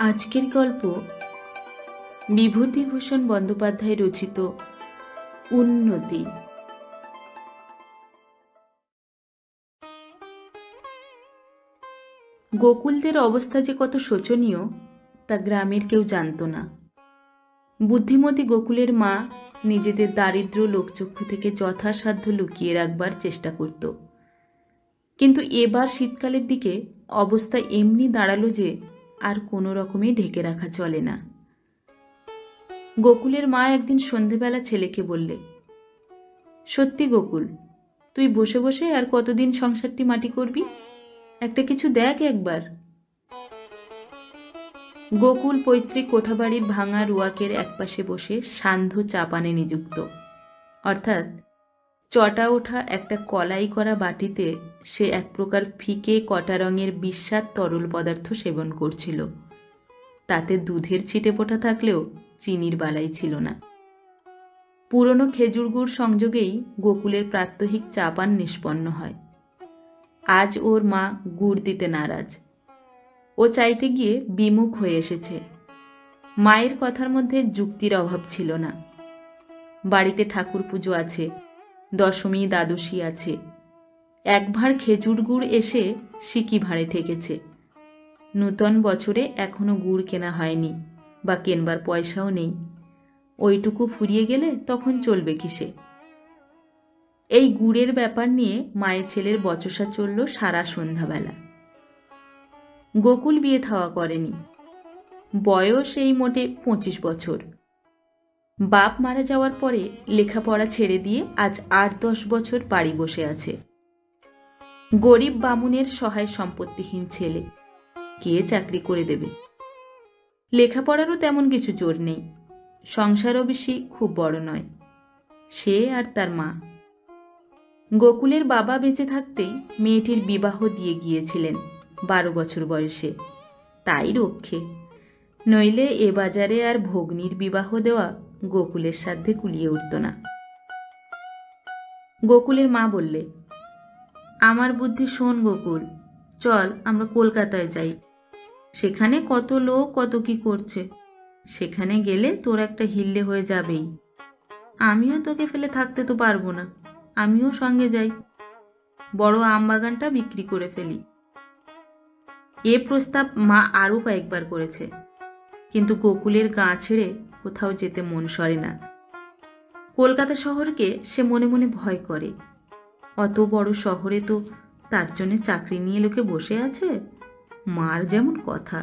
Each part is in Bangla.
আজকের গল্প বিভূতিভূষণ বন্দ্যোপাধ্যায় রচিত উন্নতি। গোকুলদের অবস্থা যে কত শোচনীয় তা গ্রামের কেউ জানত না। বুদ্ধিমতী গোকুলের মা নিজেদের দারিদ্র লোকচক্ষু থেকে যথাসাধ্য লুকিয়ে রাখবার চেষ্টা করত, কিন্তু এবার শীতকালের দিকে অবস্থা এমনি দাঁড়ালো যে আর কোনো রকমে ঢেকে রাখা চলে না। গোকুলের মা একদিন সন্ধেবেলা ছেলেকে বললে, সত্যি গোকুল, তুই বসে বসে আর কতদিন সংসারটি মাটি করবি? একটা কিছু দেখ একবার। গোকুল পৈতৃক কোঠাবাড়ির ভাঙা রুয়াকের একপাশে বসে সান্ধ্য চা পানে নিযুক্ত, অর্থাৎ চটা ওঠা একটা কলাই করা বাটিতে সে এক প্রকার ফিকে কটা রঙের বিস্বাদ তরল পদার্থ সেবন করছিল। তাতে দুধের ছিটে ফোটা থাকলেও চিনির বালাই ছিল না। পুরনো খেজুর গুড় সংযোগেই গোকুলের প্রাত্যহিক চা পান নিষ্পন্ন হয়। আজ ওর মা গুড় দিতে নারাজ। ও চাইতে গিয়ে বিমুখ হয়ে এসেছে। মায়ের কথার মধ্যে যুক্তির অভাব ছিল না। বাড়িতে ঠাকুর পুজো আছে, দশমী দ্বাদশী আছে। এক ভাঁড় খেজুর গুড় এসে সিকি ভাঁড়ে ঠেকেছে। নূতন বছরে এখনো গুড় কেনা হয়নি, বা কেনবার পয়সাও নেই। ওইটুকু ফুরিয়ে গেলে তখন চলবে কিসে? এই গুড়ের ব্যাপার নিয়ে মায়ের ছেলের বচসা চলল সারা সন্ধ্যাবেলা। গোকুল বিয়ে থাওয়া করেনি। বয়স এই মোটে 25 বছর। বাপ মারা যাওয়ার পরে লেখাপড়া ছেড়ে দিয়ে আজ 8-10 বছর বাড়ি বসে আছে। গরিব বামুনের সহায় সম্পত্তিহীন ছেলে, কে চাকরি করে দেবে? লেখাপড়ারও তেমন কিছু জোর নেই। সংসারও বেশি খুব বড় নয়। সে আর তার মা। গোকুলের বাবা বেঁচে থাকতেই মেয়েটির বিবাহ দিয়ে গিয়েছিলেন 12 বছর বয়সে, তাই রক্ষে। নইলে এ বাজারে আর ভগ্নীর বিবাহ দেওয়া গোকুলের সাধ্যে কুলিয়ে উঠত না। গোকুলের মা বললে, আমার বুদ্ধি শোন গোকুল, চল আমরা কলকাতায় যাই। সেখানে কত লোক কত কি করছে, সেখানে গেলে তোর একটা হিল্লে হয়ে যাবেই। আমিও তোকে ফেলে থাকতে তো পারবো না, আমিও সঙ্গে যাই। বড় আম বাগানটা বিক্রি করে ফেলি। এ প্রস্তাব মা আরও কয়েকবার করেছে, কিন্তু গোকুলের গা ছেড়ে কোথাও যেতে মন সরে না। কলকাতা শহরকে সে মনে মনে ভয় করে। অত বড় শহরে তো তার জন্য চাকরি নিয়ে লোকে বসে আছে। মার যেমন কথা।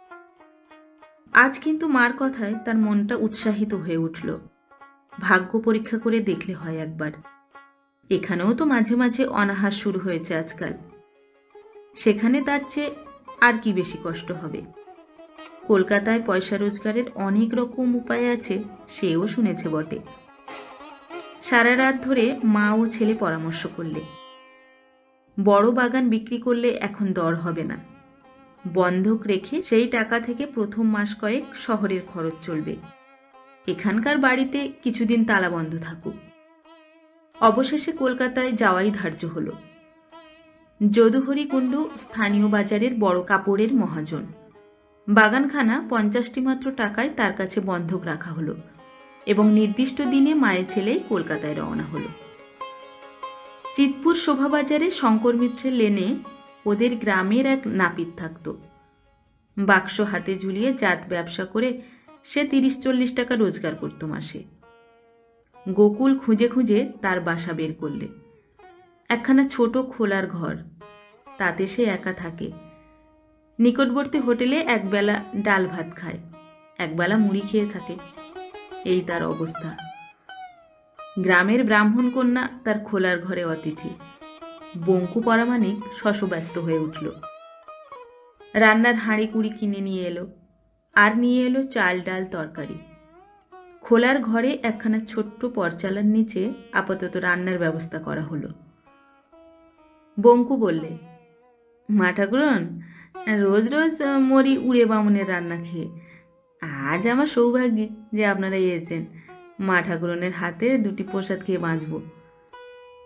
আজ কিন্তু মার কথায় তার মনটা উৎসাহিত হয়ে উঠল। ভাগ্য পরীক্ষা করে দেখলে হয় একবার। এখানেও তো মাঝে মাঝে অনাহার শুরু হয়েছে আজকাল। সেখানে তার চেয়ে আর কি বেশি কষ্ট হবে? কলকাতায় পয়সা রোজগারের অনেক রকম উপায় আছে, সেও শুনেছে বটে। সারা রাত ধরে মা ও ছেলে পরামর্শ করলে। বড় বাগান বিক্রি করলে এখন দর হবে না। বন্ধক রেখে সেই টাকা থেকে প্রথম মাস কয়েক শহরের খরচ চলবে। এখানকার বাড়িতে কিছুদিন তালা বন্ধ থাকুক। অবশেষে কলকাতায় যাওয়াই ধার্য হল। যদুহরি কুণ্ডু স্থানীয় বাজারের বড় কাপড়ের মহাজন। বাগানখানা 50টি মাত্র টাকায় তার কাছে বন্ধক রাখা হলো, এবং নির্দিষ্ট দিনে মায়ের ছেলে কলকাতায় রওনা হলো। চিতপুর শোভাবাজারে শঙ্কর মিত্রের লেনে ওদের গ্রামের এক নাপিত থাকত। বাক্স হাতে ঝুলিয়ে জাত ব্যবসা করে সে 30-40 টাকা রোজগার করত মাসে। গোকুল খুঁজে খুঁজে তার বাসা বের করলে। একখানা ছোট খোলার ঘর, তাতে সে একা থাকে। নিকটবর্তী হোটেলে একবেলা ডাল ভাত খায়, একবেলা মুড়ি খেয়ে থাকে। এই তার অবস্থা। গ্রামের ব্রাহ্মণ কন্যা তার খোলার ঘরে অতিথি। বঙ্কু পরামানিক শশব্যস্ত হয়ে উঠল। রান্নার হাঁড়ি কুড়ি কিনে নিয়ে এলো, আর নিয়ে এলো চাল ডাল তরকারি। খোলার ঘরে একখানা ছোট্ট পরচালার নিচে আপাতত রান্নার ব্যবস্থা করা হলো। বঙ্কু বললে, মা ঠাকুরন, রোজ রোজ মরি উড়ে বামুনের রান্না খেয়ে। আজ আমার সৌভাগ্যে যে আপনারা এসেছেন। মা ঠাকুরনের হাতে 2টি প্রসাদ খেয়ে বাঁচব।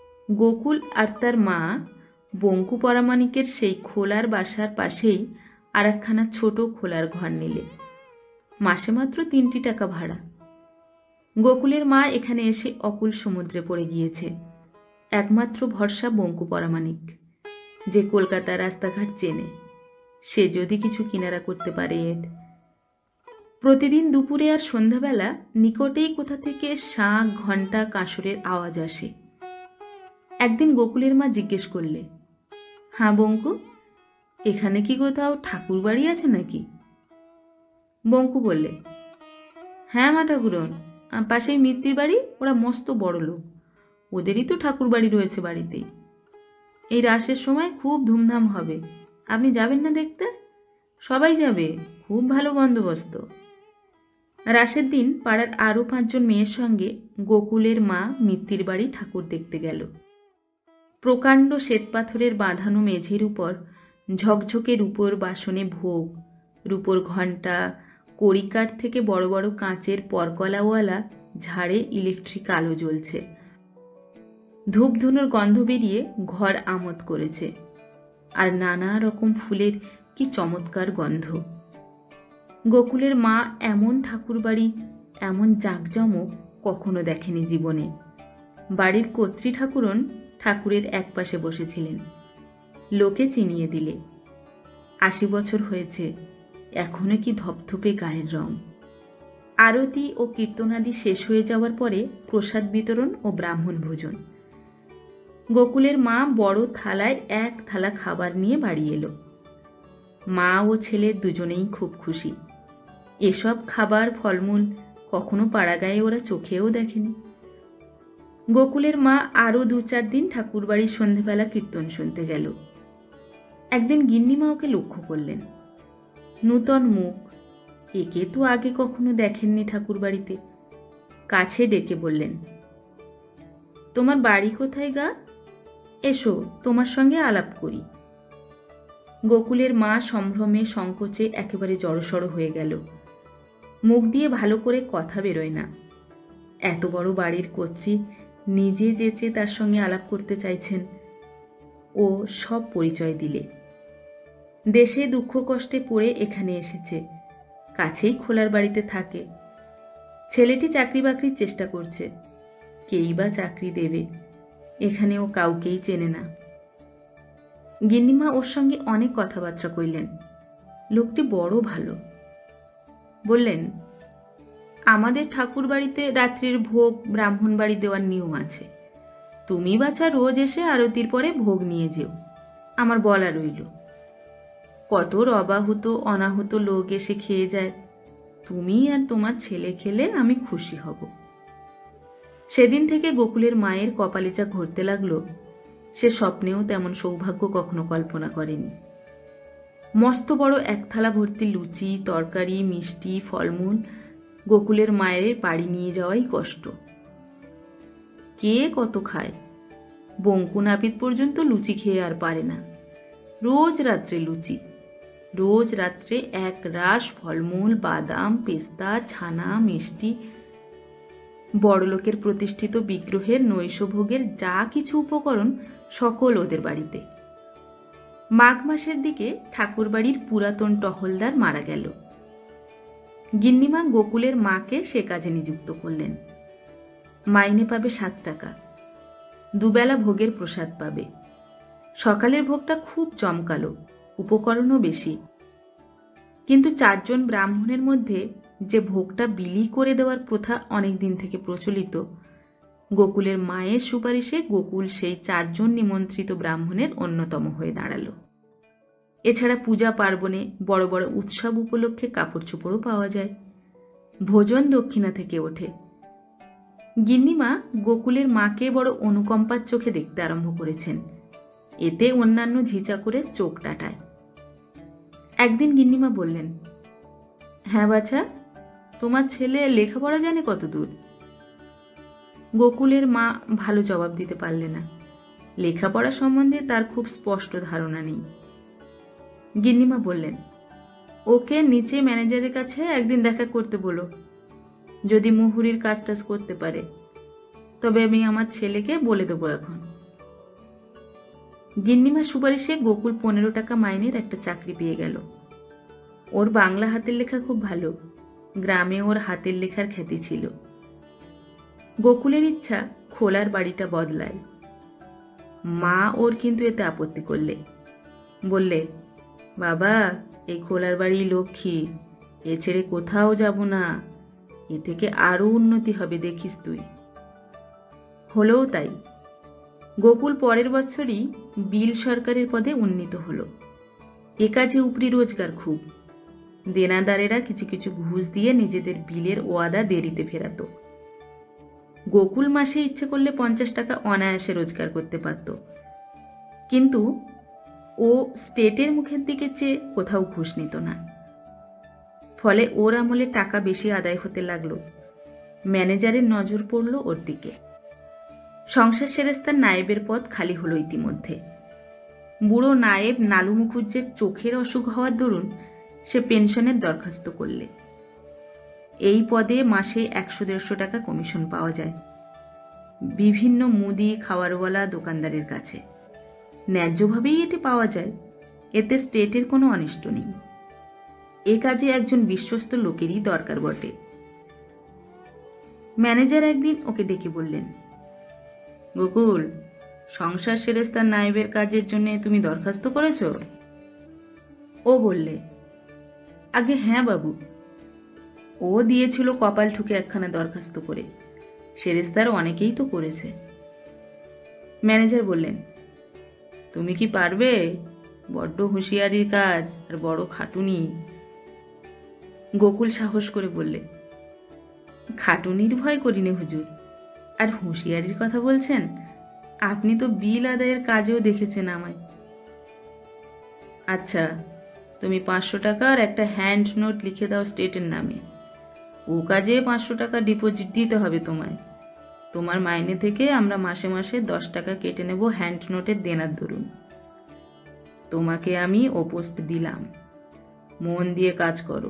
গোকুল আর তার মা বঙ্কু পরামানিকের সেই খোলার বাসার পাশেই আর একখানা ছোট খোলার ঘর নিলে। মাসে মাত্র 3টি টাকা ভাড়া। গোকুলের মা এখানে এসে অকুল সমুদ্রে পড়ে গিয়েছে। একমাত্র ভরসা বঙ্কু পরামানিক, যে কলকাতার রাস্তাঘাট চেনে। সে যদি কিছু কিনারা করতে পারে এর। প্রতিদিন দুপুরে আর সন্ধ্যাবেলা নিকটেই কোথা থেকে শাঁখ, ঘণ্টা, কাঁসরের আওয়াজ আসে। একদিন গোকুলের মা জিজ্ঞেস করলে, হ্যাঁ বঙ্কু, এখানে কি কোথাও ঠাকুর বাড়ি আছে নাকি? বঙ্কু বললে, হ্যাঁ মা ঠাকুরন, পাশেই মিত্তির বাড়ি, ওরা মস্ত বড় লোক, ওদেরই তো ঠাকুর বাড়ি রয়েছে বাড়িতেই। এই রাসের সময় খুব ধুমধাম হবে, আপনি যাবেন না দেখতে? সবাই যাবে, খুব ভালো বন্দোবস্ত। রাসের দিন পাড়ার আরও 5 জন মেয়ের সঙ্গে গোকুলের মা মিত্তির বাড়ি ঠাকুর দেখতে গেল। প্রকাণ্ড শ্বেতপাথরের বাঁধানো মেঝের উপর ঝকঝকে রূপোর বাসনে ভোগ, রূপোর ঘণ্টা, কড়িকাঠ থেকে বড় বড় কাঁচের পরকলাওয়ালা ঝাড়ে ইলেকট্রিক আলো জ্বলছে। ধূপধুনোর গন্ধ বেরিয়ে ঘর আমোদ করেছে। আর নানা রকম ফুলের কি চমৎকার গন্ধ। গোকুলের মা এমন ঠাকুরবাড়ি, এমন জাঁকজমক কখনো দেখেনি জীবনে। বাড়ির কর্ত্রী ঠাকুরন ঠাকুরের একপাশে বসেছিলেন। লোকে চিনিয়ে দিলে 80 বছর হয়েছে, এখনো কি ধপধপে গায়ের রং। আরতি ও কীর্তনাদি শেষ হয়ে যাওয়ার পরে প্রসাদ বিতরণ ও ব্রাহ্মণ ভোজন। গোকুলের মা বড় থালায় 1 থালা খাবার নিয়ে বাড়ি এলো। মা ও ছেলে দুজনেই খুব খুশি। এসব খাবার, ফলমূল কখনো পাড়াগাঁয়ে ওরা চোখেও দেখেনি। গোকুলের মা আরও 2-4 দিন ঠাকুরবাড়ির সন্ধেবেলা কীর্তন শুনতে গেল। একদিন গিন্নিমা ওকে লক্ষ্য করলেন। নূতন মুখ, একে তো আগে কখনো দেখেননি ঠাকুরবাড়িতে। কাছে ডেকে বললেন, তোমার বাড়ি কোথায় গা? এসো, তোমার সঙ্গে আলাপ করি। গোকুলের মা সম্ভ্রমে সংকোচে একেবারে জড়সড় হয়ে গেল। মুখ দিয়ে ভালো করে কথা বেরোয় না। এত বড় বাড়ির কর্ত্রী নিজে যেচে তার সঙ্গে আলাপ করতে চাইছেন। ও সব পরিচয় দিলে। দেশে দুঃখ কষ্টে পড়ে এখানে এসেছে, কাছেই খোলার বাড়িতে থাকে। ছেলেটি চাকরি বাকরির চেষ্টা করছে, কেই বা চাকরি দেবে, এখানে ও কাউকেই চেনে না। গিন্নিমা ওর সঙ্গে অনেক কথাবার্তা কইলেন। লোকটি বড় ভালো। বললেন, আমাদের ঠাকুর বাড়িতে রাত্রির ভোগ ব্রাহ্মণ বাড়ি দেওয়ার নিয়ম আছে। তুমি বাছা রোজ এসে আরতির পরে ভোগ নিয়ে যেও, আমার বলা রইল। কত অবাহুত অনাহুত লোক এসে খেয়ে যায়, তুমি আর তোমার ছেলে খেলে আমি খুশি হব। সেদিন থেকে গোকুলের মায়ের কপালে যা ঘটতে লাগলো, সে স্বপ্নেও তেমন সৌভাগ্য কখনো কল্পনা করেনি। মস্ত বড় 1 থালা ভর্তি লুচি, তরকারি, মিষ্টি, ফলমূল গোকুলের মায়ের বাড়ি নিয়ে যাওয়াই কষ্ট। কে কত খায়? বঙ্কু নাপিত পর্যন্ত লুচি খেয়ে আর পারে না। রোজ রাত্রে লুচি, রোজ রাত্রে 1 রাশ ফলমূল, বাদাম, পেস্তা, ছানা, মিষ্টি। বড়লোকের প্রতিষ্ঠিত বিগ্রহের নৈশভোগের যা কিছু উপকরণ সকল ওদের বাড়িতে। মাঘ মাসের দিকে ঠাকুরবাড়ির পুরাতন টহলদার মারা গেল। গিন্নিমা গোকুলের মাকে সে কাজে নিযুক্ত করলেন। মাইনে পাবে 7 টাকা, দুবেলা ভোগের প্রসাদ পাবে। সকালের ভোগটা খুব জমকালো, উপকরণও বেশি। কিন্তু 4 জন ব্রাহ্মণের মধ্যে যে ভোগটা বিলি করে দেওয়ার প্রথা অনেক দিন থেকে প্রচলিত, গোকুলের মায়ের সুপারিশে গোকুল সেই 4 জন নিমন্ত্রিত ব্রাহ্মণের অন্যতম হয়ে দাঁড়ালো। এছাড়া পূজা পার্বণে, বড় বড় উৎসব উপলক্ষে কাপড় চোপড়ও পাওয়া যায়। ভোজন দক্ষিণা থেকে ওঠে। গিন্নিমা গোকুলের মাকে বড় অনুকম্পার চোখে দেখতে আরম্ভ করেছেন। এতে অন্যান্য ঝিচা করে চোখ টাটায়। একদিন গিন্নিমা বললেন, হ্যাঁ বাছা, তোমার ছেলে লেখাপড়া জানে কত দূর? গোকুলের মা ভালো জবাব দিতে পারলে না। লেখাপড়া সম্বন্ধে তার খুব স্পষ্ট ধারণা নেই। গিন্নিমা বললেন, ওকে নিচে ম্যানেজারের কাছে একদিন দেখা করতে বলো। যদি মুহুরির কাজ টাজ করতে পারে, তবে আমি আমার ছেলেকে বলে দেবো এখন। গিন্নিমার সুপারিশে গোকুল 15 টাকা মাইনের একটা চাকরি পেয়ে গেল। ওর বাংলা হাতের লেখা খুব ভালো, গ্রামে ওর হাতের লেখার খ্যাতি ছিল। গোকুলের ইচ্ছা খোলার বাড়িটা বদলায়। মা ওর কিন্তু এতে আপত্তি করলে, বললে, বাবা এই খোলার বাড়ি লক্ষ্মী, এ ছেড়ে কোথাও যাব না, এ থেকে আরো উন্নতি হবে দেখিস তুই। হলেও তাই। গোকুল পরের বছরই বিল সরকারের পদে উন্নীত হলো। এ কাজে উপরি রোজগার খুব। দেনাদারেরা কিছু কিছু ঘুষ দিয়ে নিজেদের বিলের ওয়াদা দেরিতে ফেরাত। গোকুল মাসে ইচ্ছে করলে 50 টাকা অনায়াসে রোজগার করতে পারত, কিন্তু ও স্টেটের মুখের দিকে চেয়ে কোথাও ঘুষ নিত না। ফলে ওর আমলে টাকা বেশি আদায় হতে লাগলো। ম্যানেজারের নজর পড়ল ওর দিকে। সংসার সেরেস্তার নায়েবের পদ খালি হলো ইতিমধ্যে। বুড়ো নায়েব নালু মুখুজ্জের চোখের অসুখ হওয়ার দরুন সে পেনশনের দরখাস্ত করলে। এই পদে মাসে 100-150 টাকা কমিশন পাওয়া যায় বিভিন্ন মুদি খাওয়ারওয়ালা দোকানদারের কাছে। ন্যায্যভাবেই এটি পাওয়া যায়, এতে স্টেটের কোনো অনিষ্ট নেই। এ কাজে একজন বিশ্বস্ত লোকেরই দরকার বটে। ম্যানেজার একদিন ওকে ডেকে বললেন, গোকুল, সংসার সেরেস্তার নায়েবের কাজের জন্য তুমি দরখাস্ত করেছ? ও বললে, আগে হ্যাঁ বাবু। ও দিয়েছিল কপাল ঠুকে একখানা দরখাস্ত করে, সেরেস্তার অনেকেই তো করেছে। ম্যানেজার বললেন, তুমি কি পারবে? বড্ড হুঁশিয়ারির কাজ আর বড় খাটুনি। গোকুল সাহস করে বললে, খাটুনির ভয় করিনি হুজুর, আর হুঁশিয়ারির কথা বলছেন? আপনি তো বিল আদায়ের কাজেও দেখেছেন আমায়। আচ্ছা, তুমি 500 টাকার একটা হ্যান্ড নোট লিখে দাও স্টেটের নামে। ও কাজে 500 টাকা ডিপোজিট দিতে হবে তোমায়। তোমার মাইনে থেকে আমরা মাসে মাসে 10 টাকা কেটে নেব হ্যান্ড নোটের দেনার দরুন। তোমাকে আমি ও পোস্ট দিলাম, মন দিয়ে কাজ করো।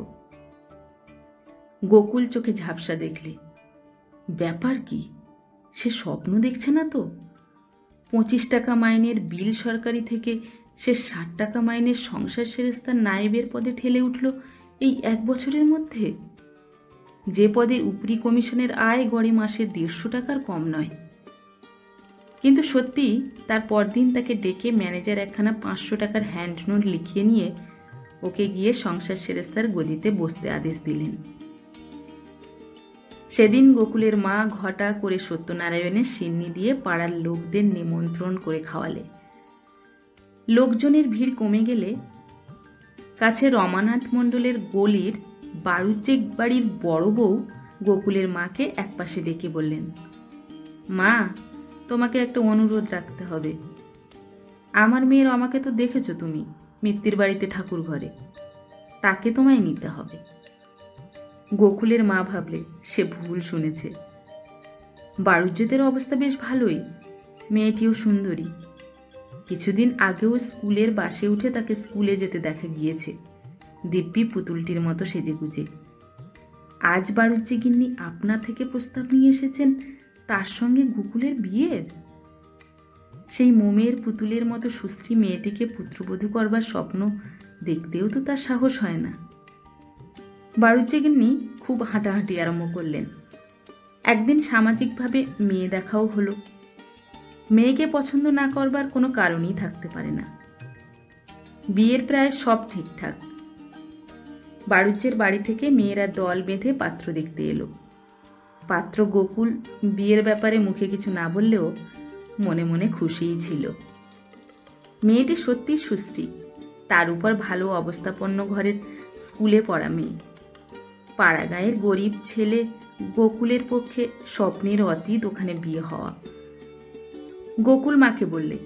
গোকুল চোখে ঝাপসা দেখলে। ব্যাপার কি, সে স্বপ্ন দেখছে না তো? 25 টাকা মাইনের বিল সরকারি থেকে সে 60 টাকা মাইনের সংসার সেরেস্তার নায়েবের পদে ঠেলে উঠল এই 1 বছরের মধ্যে, যে পদের উপরি কমিশনের আয় গড়ে মাসে 150 টাকার কম নয়। কিন্তু সত্যি তার পরদিন তাকে ডেকে ম্যানেজার একখানা 500 টাকার হ্যান্ড নোট লিখিয়ে নিয়ে ওকে গিয়ে সংসার সেরেস্তার গদিতে বসতে আদেশ দিলেন। সেদিন গোকুলের মা ঘটা করে সত্যনারায়ণের সিন্নি দিয়ে পাড়ার লোকদের নিমন্ত্রণ করে খাওয়ালে। লোকজনের ভিড় কমে গেলে কাছে রমানাথ মণ্ডলের গলির বাড়ুজ্জে বাড়ির বড় বউ গোকুলের মাকে একপাশে ডেকে বললেন, মা, তোমাকে একটা অনুরোধ রাখতে হবে। আমার মেয়ের আমাকে তো দেখেছো তুমি মিত্তির বাড়িতে ঠাকুর ঘরে, তাকে তোমায় নিতে হবে। গোকুলের মা ভাবলে সে ভুল শুনেছে। বাড়ুজ্যেদের অবস্থা বেশ ভালোই, মেয়েটিও সুন্দরী। কিছুদিন আগেও স্কুলের বাসে উঠে তাকে স্কুলে যেতে দেখা গিয়েছে দিব্যি পুতুলটির মতো সেজেগুজে। আজ বাড়ুজ্যে গিন্নি আপনা থেকে প্রস্তাব নিয়ে এসেছেন তার সঙ্গে গোকুলের বিয়ের। সেই মোমের পুতুলের মতো সুশ্রী মেয়েটিকে পুত্রবধূ করবার স্বপ্ন দেখতেও তো তার সাহস হয় না। বাড়ুজ্যে গিন্নি খুব হাঁটাহাঁটি আরম্ভ করলেন। একদিন সামাজিকভাবে মেয়ে দেখাও হলো। মেয়েকে পছন্দ না করবার কোনো কারণই থাকতে পারে না। বিয়ের প্রায় সব ঠিকঠাক। বাড়ুজ্যের বাড়ি থেকে মেয়েরা দল বেঁধে পাত্র দেখতে এলো। পাত্র গোকুল বিয়ের ব্যাপারে মুখে কিছু না বললেও মনে মনে খুশিই ছিল। মেয়েটি সত্যি সুশ্রী, তার উপর ভালো অবস্থাপন্ন ঘরের স্কুলে পড়া মেয়ে। পাড়াগাঁয়ের গরিব ছেলে গোকুলের পক্ষে স্বপ্নের অতীত ওখানে বিয়ে হওয়া। গোকুল মাকে বললে,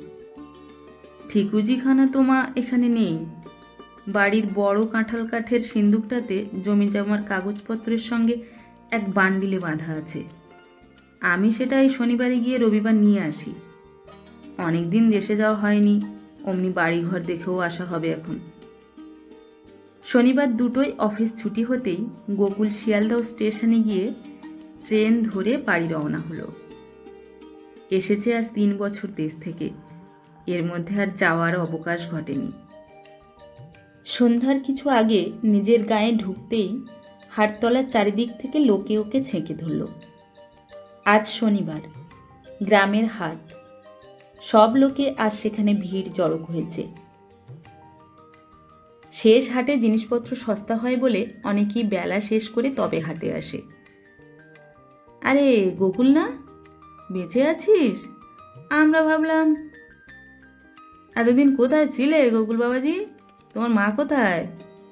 ঠিকুজিখানা তো মা এখানে নেই। বাড়ির বড় কাঁঠাল কাঠের সিন্দুকটাতে জমি জমার কাগজপত্রের সঙ্গে এক বান্ডিলে বাঁধা আছে। আমি সেটা এই শনিবারে গিয়ে রবিবার নিয়ে আসি। অনেকদিন দেশে যাওয়া হয়নি, অমনি বাড়িঘর দেখেও আসা হবে এখন। শনিবার দুটোই অফিস ছুটি হতেই গোকুল শিয়ালদহ স্টেশনে গিয়ে ট্রেন ধরে বাড়ি রওনা হলো। এসেছে আজ 3 বছর দেশ থেকে, এর মধ্যে আর যাওয়ার অবকাশ ঘটেনি। সন্ধ্যার কিছু আগে নিজের গায়ে ঢুকতেই হাটতলার চারিদিক থেকে লোকে ওকে ছেঁকে ধরল। আজ শনিবার, গ্রামের হাট। সব লোকে আজ সেখানে ভিড় জড়ো হয়েছে। শেষ হাটে জিনিসপত্র সস্তা হয় বলে অনেকেই বেলা শেষ করে তবে হাটে আসে। আরে গোকুল না, বেঁচে আছিস? আমরা ভাবলাম। এতদিন কোথায় ছিলে গোকুল বাবাজি? তোমার মা কোথায়?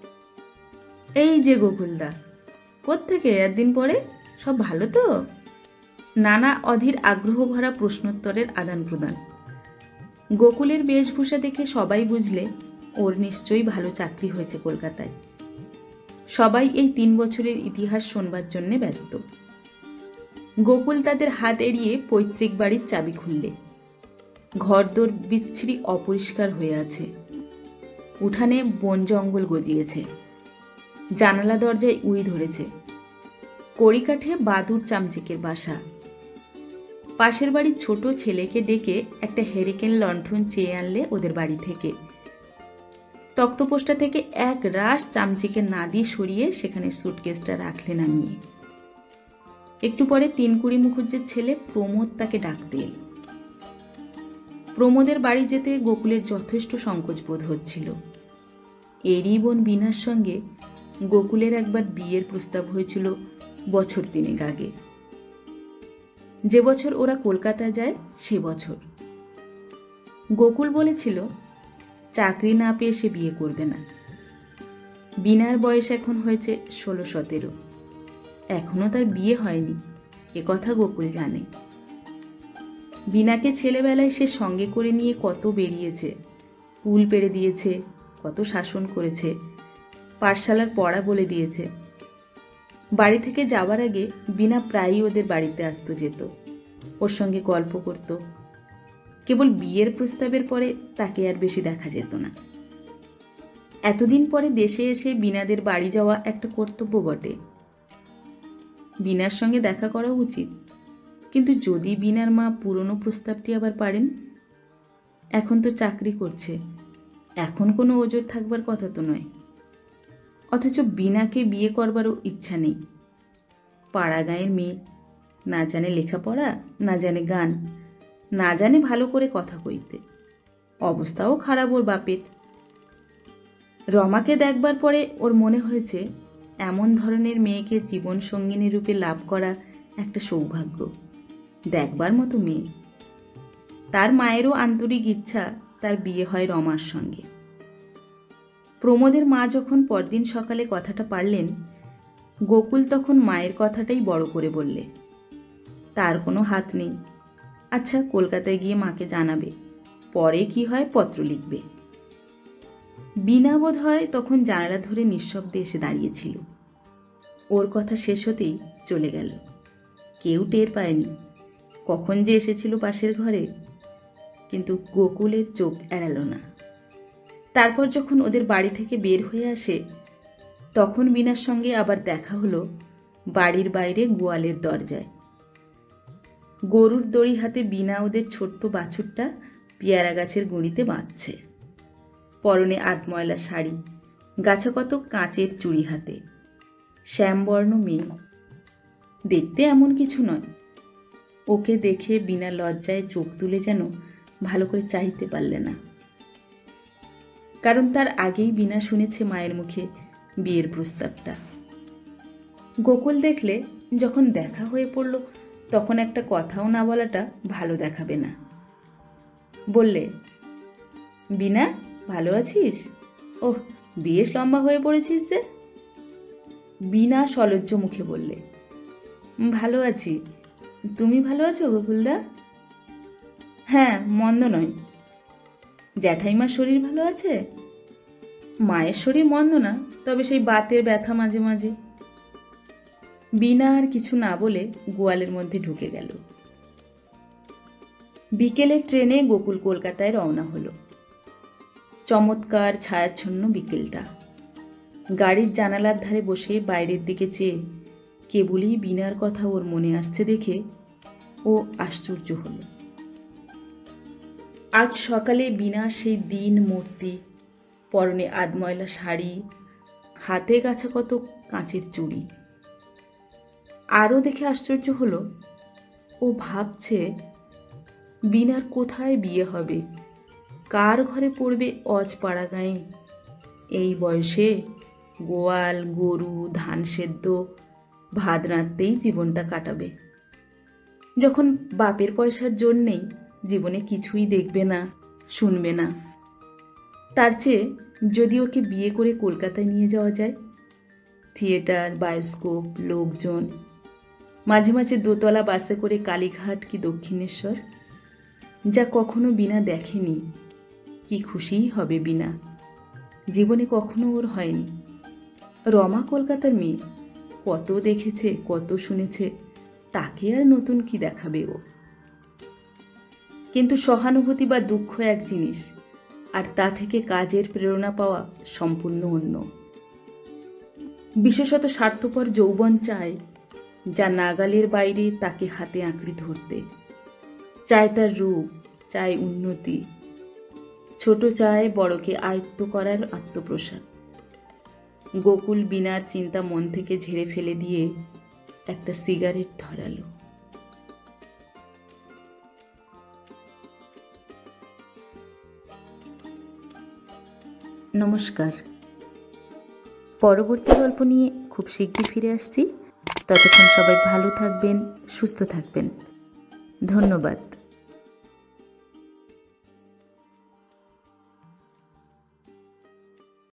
এই যে গোকুলদা, কোত্থেকে একদিন পরে? সব ভালো তো? নানা অধীর আগ্রহ ভরা প্রশ্নোত্তরের আদান প্রদান। গোকুলের বেশভূষা দেখে সবাই বুঝলে ওর নিশ্চয়ই ভালো চাকরি হয়েছে কলকাতায়। সবাই এই 3 বছরের ইতিহাস শোনবার জন্যে ব্যস্ত। গোকুল তাদের হাত এড়িয়ে পৈতৃক বাড়ির চাবি খুললে। ঘরদোর বিচ্ছিরি অপরিষ্কার হয়ে আছে। উঠানে বন জঙ্গল গজিয়েছে। জানালা দরজায় উই ধরেছে। কড়িকাঠে বাদুর চামচিকের বাসা। পাশের বাড়ির ছোট ছেলেকে ডেকে একটা হেরিকেন লণ্ঠন চেয়ে আনলে ওদের বাড়ি থেকে। তক্তপোষটা থেকে এক রাশ চামচিকে নাদি সরিয়ে সেখানে সুটকেসটা রাখলে নামিয়ে। একটু পরে 3-কুড়ি মুখুজ্জের ছেলে প্রমোদ তাকে ডাকতে এল। প্রমোদের বাড়ি যেতে গোকুলের যথেষ্ট সংকোচ বোধ হচ্ছিল। এরই বোন বিনার সঙ্গে গোকুলের একবার বিয়ের প্রস্তাব হয়েছিল বছর 3 আগে। যে বছর ওরা কলকাতা যায় সে বছর। গোকুল বলেছিল চাকরি না পেয়ে সে বিয়ে করবে না। বিনার বয়স এখন হয়েছে 16-17। এখনো তার বিয়ে হয়নি, এ কথা গোকুল জানে। বিনাকে ছেলেবেলায় সে সঙ্গে করে নিয়ে কত বেরিয়েছে, কুল পেরে দিয়েছে, কত শাসন করেছে, পাঠশালার পড়া বলে দিয়েছে। বাড়ি থেকে যাওয়ার আগে বিনা প্রায়ই ওদের বাড়িতে আসতো, যেত, ওর সঙ্গে গল্প করত। কেবল বিয়ের প্রস্তাবের পরে তাকে আর বেশি দেখা যেত না। এতদিন পরে দেশে এসে বিনাদের বাড়ি যাওয়া একটা কর্তব্য বটে। বিনার সঙ্গে দেখা করা উচিত, কিন্তু যদি বিনার মা পুরনো প্রস্তাবটি আবার পারেন। এখন তো চাকরি করছে, এখন কোনো ওজোর থাকবার কথা তো নয়। অথচ বিনাকে বিয়ে করবারও ইচ্ছা নেই। পাড়া গাঁয়ের মেয়ে, না জানে লেখাপড়া, না জানে গান, না জানে ভালো করে কথা কইতে। অবস্থাও খারাপ ওর বাপের। রমাকে দেখবার পরে ওর মনে হয়েছে এমন ধরনের মেয়েকে জীবন সঙ্গিনী রূপে লাভ করা একটা সৌভাগ্য। দেখবার মতো মেয়ে। তার মায়েরও আন্তরিক ইচ্ছা তার বিয়ে হয় রমার সঙ্গে। প্রমোদের মা যখন পরদিন সকালে কথাটা পারলেন, গোকুল তখন মায়ের কথাটাই বড় করে বললে, তার কোনো হাত নেই। আচ্ছা, কলকাতায় গিয়ে মাকে জানাবে, পরে কি হয় পত্র লিখবে। বিনা বোধ হয় তখন জানালা ধরে নিঃশব্দে এসে দাঁড়িয়েছিল। ওর কথা শেষ হতেই চলে গেল। কেউ টের পায়নি কখন যে এসেছিল পাশের ঘরে, কিন্তু গোকুলের চোখ এড়াল না। তারপর যখন ওদের বাড়ি থেকে বের হয়ে আসে, তখন বিনার সঙ্গে আবার দেখা হলো বাড়ির বাইরে গোয়ালের দরজায়। গরুর দড়ি হাতে বিনা ওদের ছোট্ট বাছুরটা পেয়ারা গাছের গুঁড়িতে বাঁধছে। পরনে আধময়লা শাড়ি, গাছা কত কাঁচের চুড়ি হাতে। শ্যামবর্ণ মেয়ে, দেখতে এমন কিছু নয়। ওকে দেখে বিনা লজ্জায় চোখ তুলে যেন ভালো করে চাইতে পারলে না। কারণ তার আগেই বিনা শুনেছে মায়ের মুখে বিয়ের প্রস্তাবটা। গোকুল দেখলে যখন দেখা হয়ে পড়ল, তখন একটা কথাও না বলাটা ভালো দেখাবে না। বললে, বিনা ভালো আছিস? ওহ, বেশ লম্বা হয়ে পড়েছিস যে। বিনা সলজ্জ মুখে বললে, ভালো আছি। তুমি ভালো আছো গোকুলদা? হ্যাঁ, মন্দ নয়। জ্যাঠাইমার শরীর ভালো আছে? মায়ের শরীর মন্দ না, তবে সেই বাতের ব্যথা মাঝে মাঝে। বিনা আর কিছু না বলে গোয়ালের মধ্যে ঢুকে গেল। বিকেলের ট্রেনে গোকুল কলকাতায় রওনা হলো। চমৎকার ছায়াচ্ছন্ন বিকেলটা। গাড়ির জানালার ধারে বসে বাইরের দিকে চেয়ে কেবলই বিনার কথা ওর মনে আসছে দেখে ও আশ্চর্য হল। আজ সকালে বিনার সেই দিন মূর্তি পরনে আধময়লা শাড়ি, হাতে গাছা কত কাঁচের চুড়ি। আরও দেখে আশ্চর্য হলো, ও ভাবছে বিনার কোথায় বিয়ে হবে, কার ঘরে পড়বে অজপাড়া গায়ে। এই বয়সে গোয়াল গরু ধান সেদ্ধ ভাত রাঁধতেই জীবনটা কাটাবে। যখন বাপের পয়সার জোর নেই, জীবনে কিছুই দেখবে না, শুনবে না। তার চেয়ে যদি ওকে বিয়ে করে কলকাতায় নিয়ে যাওয়া যায়, থিয়েটার, বায়োস্কোপ, লোকজন, মাঝে মাঝে দোতলা বাসে করে কালীঘাট কি দক্ষিণেশ্বর, যা কখনো বিনা দেখেনি, কি খুশিই হবে বিনা। জীবনে কখনো ওর হয়নি। রমা কলকাতার মেয়ে, কত দেখেছে, কত শুনেছে, তাকে আর নতুন কি দেখাবে ও। কিন্তু সহানুভূতি বা দুঃখ এক জিনিস, আর তা থেকে কাজের প্রেরণা পাওয়া সম্পূর্ণ অন্য। বিশেষত স্বার্থপর যৌবন চায় যা নাগালের বাইরে তাকে হাতে আঁকড়ে ধরতে, চায় তার রূপ, চায় উন্নতি, ছোট চায় বড়কে আয়ত্ত করার আত্মপ্রসাদ। গোকুল বিনার চিন্তা মন থেকে ঝেড়ে ফেলে দিয়ে একটা সিগারেট ধরালো। নমস্কার। পরবর্তী গল্প নিয়ে খুব শিগগির ফিরে আসছি। ততক্ষণ সবাই ভালো থাকবেন, সুস্থ থাকবেন। ধন্যবাদ।